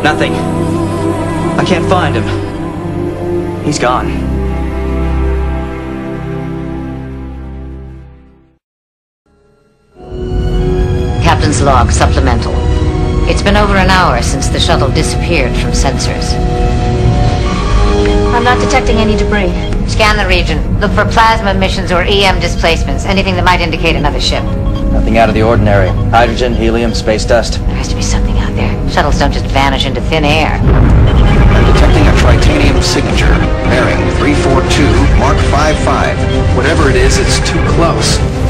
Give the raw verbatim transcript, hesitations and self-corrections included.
Nothing. I can't find him. He's gone. Captain's log, supplemental. It's been over an hour since the shuttle disappeared from sensors. I'm not detecting any debris. Scan the region. Look for plasma emissions or E M displacements. Anything that might indicate another ship. Nothing out of the ordinary. Hydrogen, helium, space dust. There has to be something out there. Shuttles don't just vanish into thin air. I'm detecting a tritanium signature. Bearing three four two, Mark five five. Whatever it is, it's too close.